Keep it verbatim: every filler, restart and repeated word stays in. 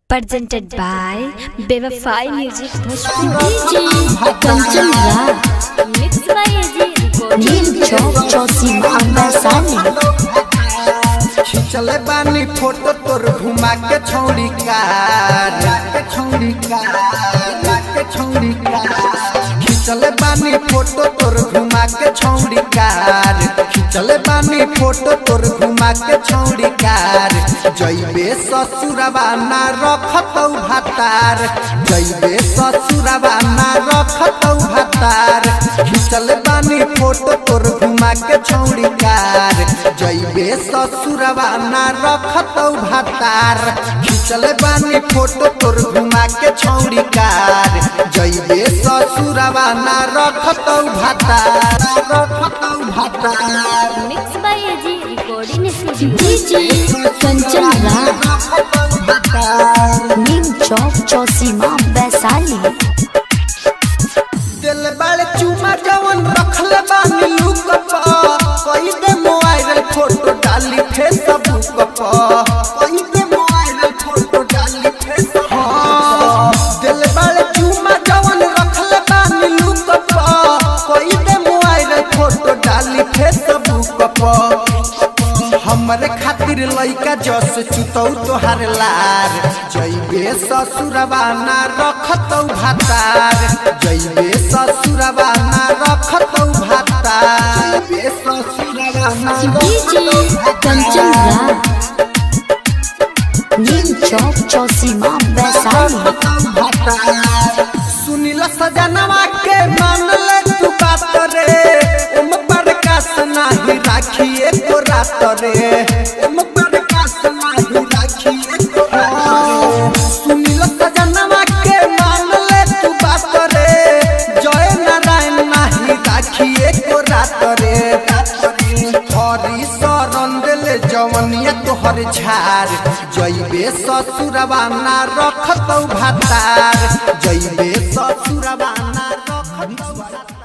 presented by Bewafai Music Bhojpuri Kanchan Raj mixed by A J Recording Chowk Chosima Ambasani चले बानी photo तोर घुमा के छौड़ी कार के छौड़ी कार के छौड़ी कार खिचले बानी फोटो तोर घुमा के छौड़ी कार खिचले बानी फोटो तोर घुमा के छौड़ी कार जइबे ससुरबा ना रखतौ भातार जइबे ससुरबा ना रखतौ भातार खिचले बानी फोटो तोर घुमा के छौड़ी कार जइबे ससुरबा ना रखतौ भातार खिचले बानी फोटो तोर घुमा के छौड़ी कार जइबे ससुरबा ना रखतौ भातार रखतौ भातार mixed by A J Recording Studio Kanchan Raj Nim Chowk Chosima Ambasani दिल बाले चुमा जवन रखले बानी लुक प कई दे मोबाइल फोटो डाली फेसबुक प कई दे मोबाइल फोटो डाली फेसबुक हां दिल बाले चुमा जवन रखले बानी लुक प कई दे मोबाइल फोटो डाली फेसबुक प हमरे खातिर लइका जस चुतौ तोहार लार जइबे ससुरबा ना रखतौ भातार जइबे ससुरबा ना रखतौ भातार जइबे ससुरबा ना रखतौ Kanchan Raj Nim Chowk Chosima Ambasani सुनीला सजनवा के मान ले तू बात रे ओम प्रकाश नाही राखिए को रात रे ओम प्रकाश नाही राखिए को रात सुनीला सजनवा के मान ले तू बात रे जय नारायण नाही राखिए को रात रे हरी शरण देले जवनिया तोहर झार जइबे ससुरबा ना रखतौ भातार जइबे ससुरबा ना रखतौ